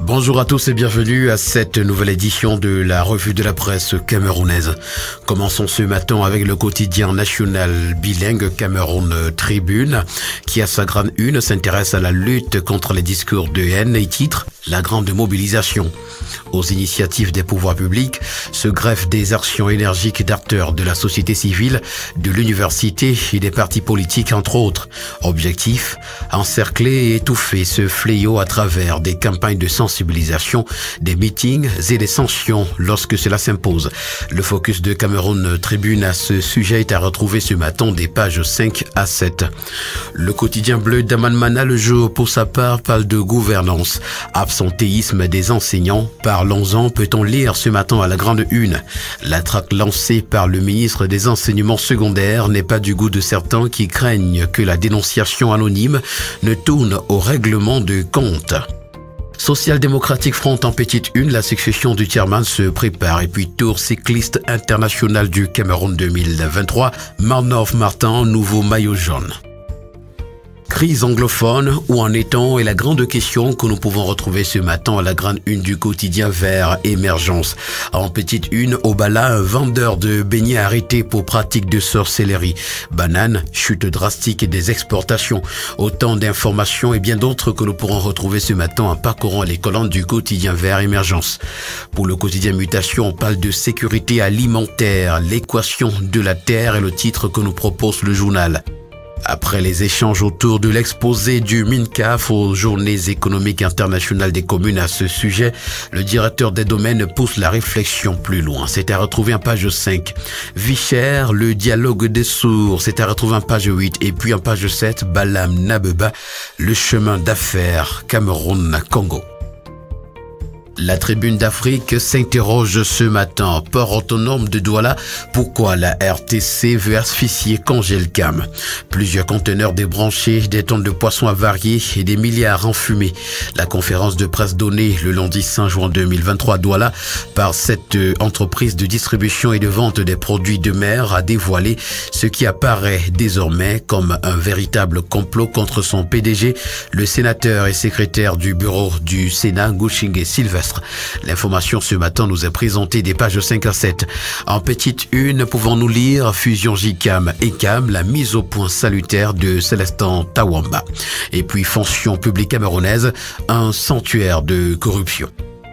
Bonjour à tous et bienvenue à cette nouvelle édition de la revue de la presse camerounaise. Commençons ce matin avec le quotidien national bilingue Cameroun Tribune qui à sa grande une s'intéresse à la lutte contre les discours de haine et titre « La grande mobilisation ». Aux initiatives des pouvoirs publics se greffent des actions énergiques d'acteurs de la société civile, de l'université et des partis politiques entre autres. Objectif, encercler et étouffer ce fléau à travers des campagnes de sensibilisation, des meetings et des sanctions lorsque cela s'impose. Le focus de Cameroun Tribune à ce sujet est à retrouver ce matin des pages 5 à 7. Le quotidien bleu d'Amanmana le jour pour sa part parle de gouvernance, absentéisme des enseignants. Parlons-en, peut-on lire ce matin à la grande une. La traque lancée par le ministre des enseignements secondaires n'est pas du goût de certains qui craignent que la dénonciation anonyme ne tourne au règlement de compte. Social-démocratique Front en petite une, la succession du chairman se prépare et puis Tour cycliste international du Cameroun 2023, Marnov Martin, nouveau maillot jaune. Crise anglophone, où en est-on est la grande question que nous pouvons retrouver ce matin à la grande une du quotidien Vert Émergence. En petite une, au Bala, un vendeur de beignets arrêté pour pratique de sorcellerie. Banane, chute drastique des exportations. Autant d'informations et bien d'autres que nous pourrons retrouver ce matin en parcourant les colonnes du quotidien Vert Émergence. Pour le quotidien Mutation, on parle de sécurité alimentaire. L'équation de la terre est le titre que nous propose le journal. Après les échanges autour de l'exposé du MINCAF aux Journées économiques internationales des communes à ce sujet, le directeur des domaines pousse la réflexion plus loin. C'est à retrouver en page 5. Vichère, le dialogue des sourds, c'est à retrouver en page 8. Et puis en page 7, Balam Nabeba, le chemin d'affaires Cameroun-Congo. La Tribune d'Afrique s'interroge ce matin. Port autonome de Douala, pourquoi la RTC veut asphyxier Congelcam? Plusieurs conteneurs débranchés, des tonnes de poissons avariés et des milliards en fumée. La conférence de presse donnée le lundi 5 juin 2023 à Douala par cette entreprise de distribution et de vente des produits de mer a dévoilé ce qui apparaît désormais comme un véritable complot contre son PDG, le sénateur et secrétaire du bureau du Sénat, Gouchingue Sylvestre. L'information ce matin nous est présentée des pages 5 à 7. En petite une, pouvons-nous lire Fusion JCAM et CAM, la mise au point salutaire de Célestin Tawamba. Et puis Fonction publique camerounaise, un sanctuaire de corruption.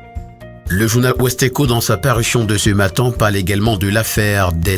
Le journal Ouest Echo, dans sa parution de ce matin, parle également de l'affaire des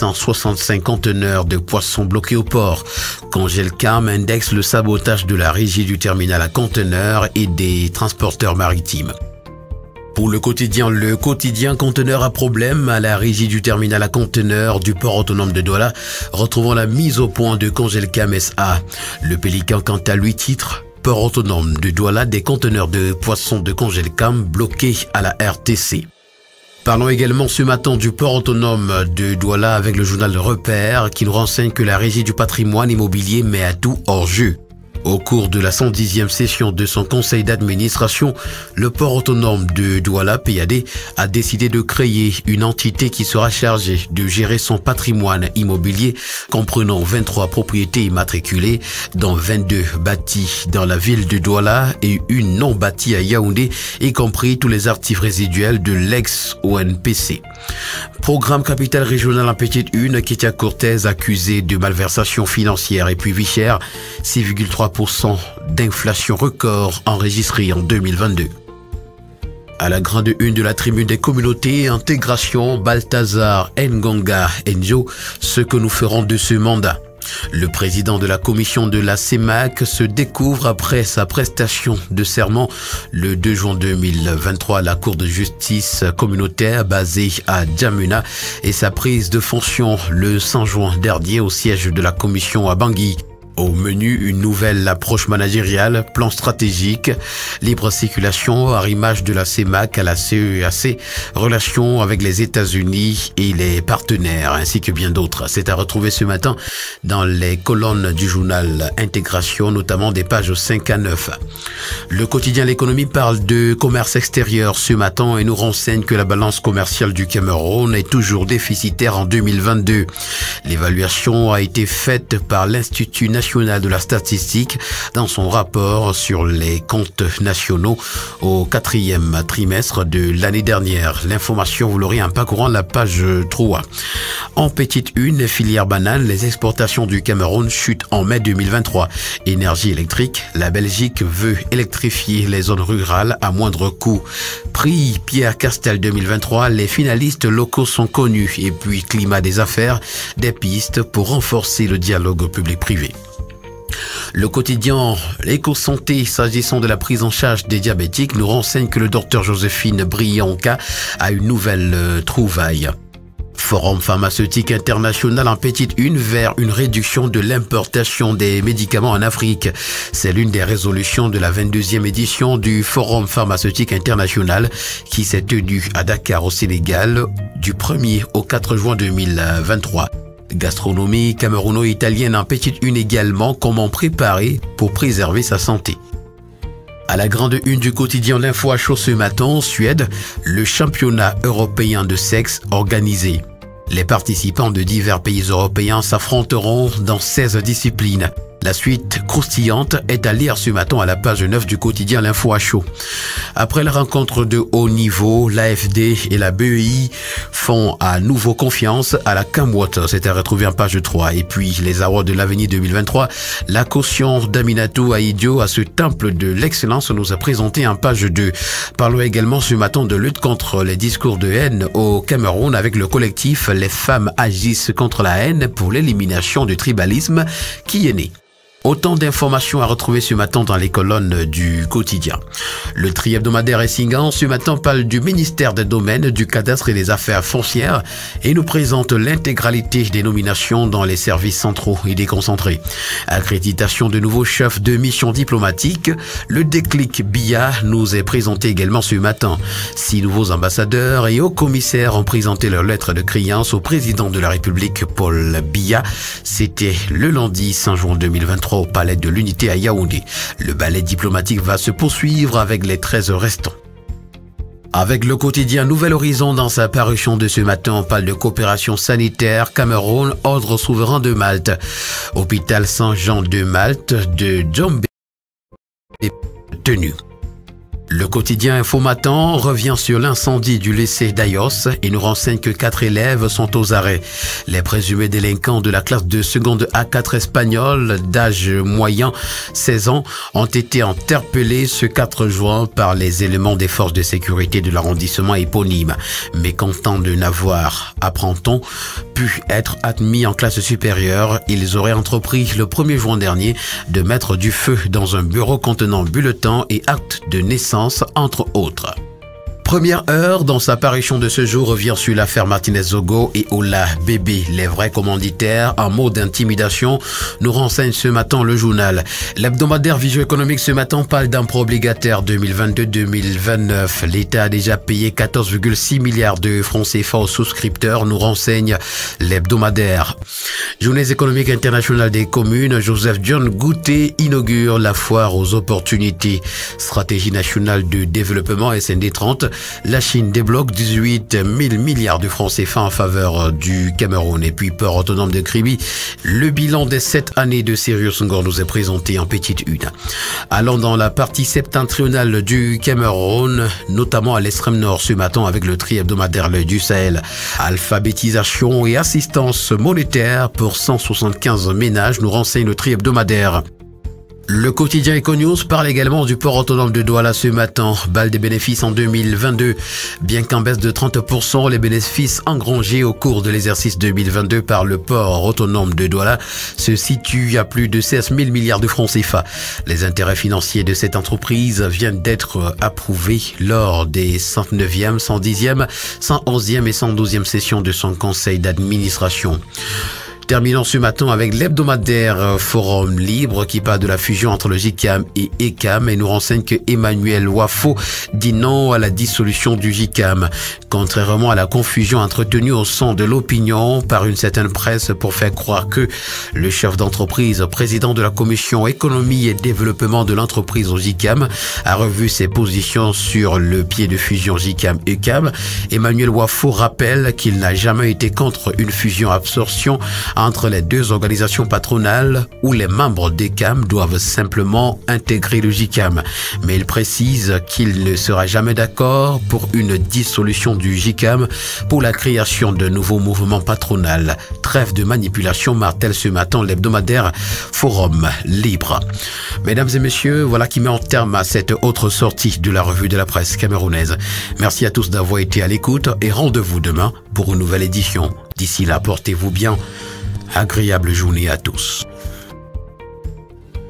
665 conteneurs de poissons bloqués au port. Congelcam indexe le sabotage de la régie du terminal à conteneurs et des transporteurs maritimes. Pour le quotidien conteneur à problème à la régie du terminal à conteneurs du port autonome de Douala, retrouvons la mise au point de Congelcam SA. Le Pélican, quant à lui, titre « Port autonome de Douala, des conteneurs de poissons de Congelcam bloqués à la RTC ». Parlons également ce matin du port autonome de Douala avec le journal Repère qui nous renseigne que la régie du patrimoine immobilier met à tout hors jeu. Au cours de la 110e session de son conseil d'administration, le port autonome de Douala, PAD, a décidé de créer une entité qui sera chargée de gérer son patrimoine immobilier, comprenant 23 propriétés immatriculées, dont 22 bâties dans la ville de Douala et une non bâtie à Yaoundé, y compris tous les actifs résiduels de l'ex-ONPC. Programme capital régional en petite une, Ketia Cortez accusé de malversation financière et puis Vichère, 6,3% d'inflation record enregistrée en 2022. À la grande une de la tribune des communautés, intégration Balthazar Ngonga Enjo, ce que nous ferons de ce mandat. Le président de la commission de la CEMAC se découvre après sa prestation de serment le 2 juin 2023 à la Cour de justice communautaire basée à Djamena et sa prise de fonction le 5 juin dernier au siège de la commission à Bangui. Au menu, une nouvelle approche managériale, plan stratégique, libre circulation, arrimage de la CEMAC à la CEAC, relations avec les États-Unis et les partenaires, ainsi que bien d'autres. C'est à retrouver ce matin dans les colonnes du journal Intégration, notamment des pages 5 à 9. Le quotidien L'économie parle de commerce extérieur ce matin et nous renseigne que la balance commerciale du Cameroun est toujours déficitaire en 2022. L'évaluation a été faite par l'Institut national national de la statistique dans son rapport sur les comptes nationaux au 4e trimestre de l'année dernière. L'information, vous l'aurez en parcourant la page 3. En petite une, filière banane, les exportations du Cameroun chutent en mai 2023. Énergie électrique, la Belgique veut électrifier les zones rurales à moindre coût. Prix Pierre Castel 2023, les finalistes locaux sont connus. Et puis climat des affaires, des pistes pour renforcer le dialogue public-privé. Le quotidien Éco-Santé, s'agissant de la prise en charge des diabétiques, nous renseigne que le docteur Joséphine Brianca a une nouvelle trouvaille. Forum pharmaceutique international en petite une vers une réduction de l'importation des médicaments en Afrique. C'est l'une des résolutions de la 22e édition du Forum pharmaceutique international qui s'est tenu à Dakar au Sénégal du 1er au 4 juin 2023. Gastronomie camerouno-italienne en petite une également, comment préparer pour préserver sa santé. À la grande une du quotidien L'Info à chaud ce matin, en Suède, le championnat européen de sexe organisé. Les participants de divers pays européens s'affronteront dans 16 disciplines. La suite croustillante est à lire ce matin à la page 9 du quotidien L'Info à chaud. Après la rencontre de haut niveau, l'AFD et la BEI font à nouveau confiance à la Camwater. C'était retrouvé en page 3. Et puis les awards de l'avenir 2023, la caution d'Aminatou Aïdio à ce temple de l'excellence nous a présenté en page 2. Parlons également ce matin de lutte contre les discours de haine au Cameroun avec le collectif Les femmes agissent contre la haine pour l'élimination du tribalisme qui est né. Autant d'informations à retrouver ce matin dans les colonnes du quotidien. Le tri-hebdomadaire Essingan ce matin parle du ministère des Domaines, du Cadastre et des Affaires foncières et nous présente l'intégralité des nominations dans les services centraux et déconcentrés. Accréditation de nouveaux chefs de mission diplomatique. Le déclic BIA nous est présenté également ce matin. 6 nouveaux ambassadeurs et hauts commissaires ont présenté leur lettre de créance au président de la République, Paul Biya. C'était le lundi 5 juin 2023. Au palais de l'Unité à Yaoundé. Le ballet diplomatique va se poursuivre avec les 13 restants. Avec le quotidien Nouvel Horizon dans sa parution de ce matin, on parle de coopération sanitaire, Cameroun, ordre souverain de Malte. Hôpital Saint-Jean de Malte de Djombe tenu. Le quotidien Info Matin revient sur l'incendie du lycée d'Ayos et nous renseigne que 4 élèves sont aux arrêts. Les présumés délinquants de la classe de seconde A4 espagnole d'âge moyen 16 ans ont été interpellés ce 4 juin par les éléments des forces de sécurité de l'arrondissement éponyme. Mécontents de n'avoir, apprend-on, pu être admis en classe supérieure, ils auraient entrepris le 1er juin dernier de mettre du feu dans un bureau contenant bulletins et actes de naissance entre autres. Première heure, dans sa parution de ce jour, revient sur l'affaire Martinez-Zogo et Ola Bébé. Les vrais commanditaires, en mode d'intimidation, nous renseigne ce matin le journal. L'hebdomadaire Vision économique ce matin parle d'emprunt obligataire 2022-2029. L'État a déjà payé 14,6 milliards de francs CFA aux souscripteurs, nous renseigne l'hebdomadaire. Journées économiques internationales des communes, Joseph John Goutet inaugure la foire aux opportunités. Stratégie nationale de développement SND 30. La Chine débloque 18 000 milliards de francs CFA en faveur du Cameroun. Et puis, port autonome de Kribi, le bilan des 7 années de Sirius Ngor nous est présenté en petite une. Allons dans la partie septentrionale du Cameroun, notamment à l'extrême nord ce matin avec le tri-hebdomadaire L'Œil du Sahel. Alphabétisation et assistance monétaire pour 175 ménages, nous renseigne le tri-hebdomadaire. Le quotidien Econews parle également du port autonome de Douala ce matin. Balle des bénéfices en 2022. Bien qu'en baisse de 30%, les bénéfices engrangés au cours de l'exercice 2022 par le port autonome de Douala se situent à plus de 16 000 milliards de francs CFA. Les intérêts financiers de cette entreprise viennent d'être approuvés lors des 109e, 110e, 111e et 112e sessions de son conseil d'administration. Terminons ce matin avec l'hebdomadaire Forum Libre qui parle de la fusion entre le JICAM et ECAM et nous renseigne que Emmanuel Wafo dit non à la dissolution du JICAM. Contrairement à la confusion entretenue au sein de l'opinion par une certaine presse pour faire croire que le chef d'entreprise, président de la commission économie et développement de l'entreprise au JICAM, a revu ses positions sur le pied de fusion JICAM-ECAM, Emmanuel Wafo rappelle qu'il n'a jamais été contre une fusion-absorption entre les deux organisations patronales où les membres des CAM doivent simplement intégrer le JICAM. Mais il précise qu'il ne sera jamais d'accord pour une dissolution du JICAM pour la création d'un nouveau mouvement patronal. Trêve de manipulation, martèle ce matin l'hebdomadaire Forum Libre. Mesdames et messieurs, voilà qui met en terme à cette autre sortie de la revue de la presse camerounaise. Merci à tous d'avoir été à l'écoute et rendez-vous demain pour une nouvelle édition. D'ici là, portez-vous bien. Agréable journée à tous.